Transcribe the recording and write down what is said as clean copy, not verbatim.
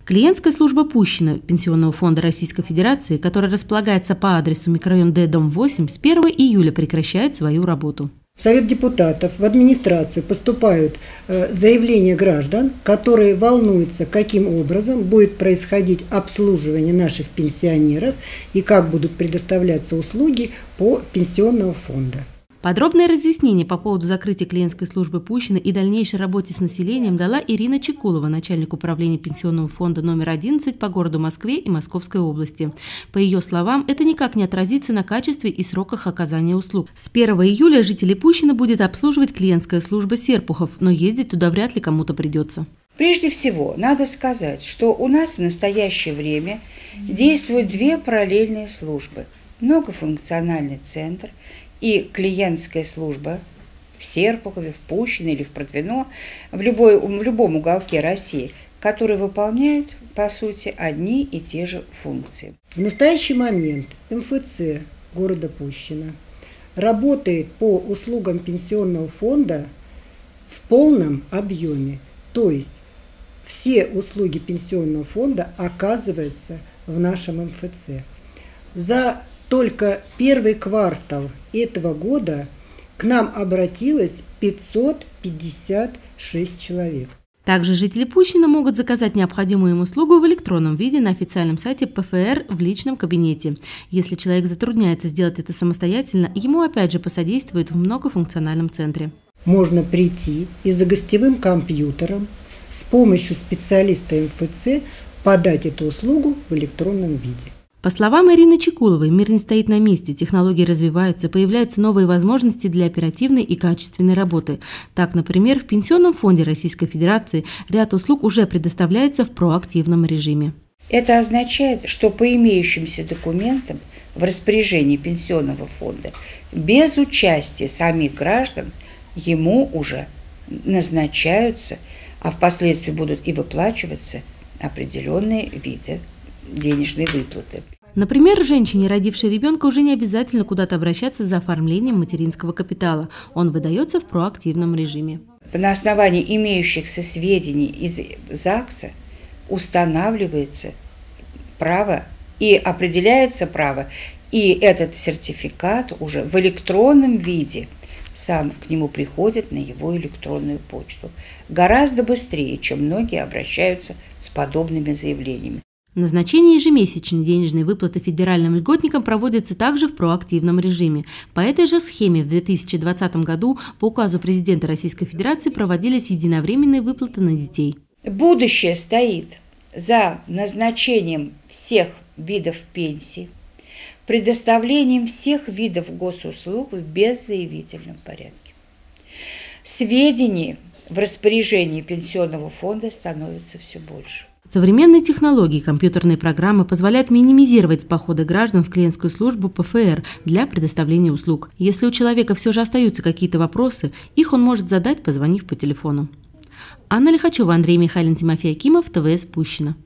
Клиентская служба Пущино Пенсионного фонда Российской Федерации, которая располагается по адресу микрорайон Д, дом 8, с 1 июля прекращает свою работу. В Совет депутатов, в администрацию поступают заявления граждан, которые волнуются, каким образом будет происходить обслуживание наших пенсионеров и как будут предоставляться услуги по пенсионному фонду. Подробное разъяснение по поводу закрытия клиентской службы Пущино и дальнейшей работе с населением дала Ирина Чекулова, начальник управления Пенсионного фонда номер 11 по городу Москве и Московской области. По ее словам, это никак не отразится на качестве и сроках оказания услуг. С 1 июля жителей Пущино будет обслуживать клиентская служба Серпухов, но ездить туда вряд ли кому-то придется. Прежде всего, надо сказать, что у нас в настоящее время действуют две параллельные службы. Многофункциональный центр и клиентская служба в Серпухове, в Пущино или в Протвино, в любом уголке России, которые выполняют, по сути, одни и те же функции. В настоящий момент МФЦ города Пущино работает по услугам пенсионного фонда в полном объеме, то есть все услуги пенсионного фонда оказываются в нашем МФЦ. За только первый квартал этого года к нам обратилось 556 человек. Также жители Пущино могут заказать необходимую им услугу в электронном виде на официальном сайте ПФР в личном кабинете. Если человек затрудняется сделать это самостоятельно, ему опять же посодействуют в многофункциональном центре. Можно прийти и за гостевым компьютером с помощью специалиста МФЦ подать эту услугу в электронном виде. По словам Ирины Чекуловой, мир не стоит на месте, технологии развиваются, появляются новые возможности для оперативной и качественной работы. Так, например, в Пенсионном фонде Российской Федерации ряд услуг уже предоставляется в проактивном режиме. Это означает, что по имеющимся документам в распоряжении Пенсионного фонда без участия самих граждан ему уже назначаются, а впоследствии будут и выплачиваться определенные виды денежной выплаты. Например, женщине, родившей ребенка, уже не обязательно куда-то обращаться за оформлением материнского капитала. Он выдается в проактивном режиме. На основании имеющихся сведений из ЗАГСа устанавливается право и определяется право, и этот сертификат уже в электронном виде сам к нему приходит на его электронную почту. Гораздо быстрее, чем многие обращаются с подобными заявлениями. Назначение ежемесячной денежной выплаты федеральным льготникам проводится также в проактивном режиме. По этой же схеме в 2020 году по указу президента Российской Федерации проводились единовременные выплаты на детей. Будущее стоит за назначением всех видов пенсий, предоставлением всех видов госуслуг в беззаявительном порядке. Сведений в распоряжении Пенсионного фонда становится все больше. Современные технологии и компьютерные программы позволяют минимизировать походы граждан в клиентскую службу ПФР для предоставления услуг. Если у человека все же остаются какие-то вопросы, их он может задать, позвонив по телефону. Анна Лихачева, Андрей Михайлин, Тимофей Акимов, ТВС Пущино.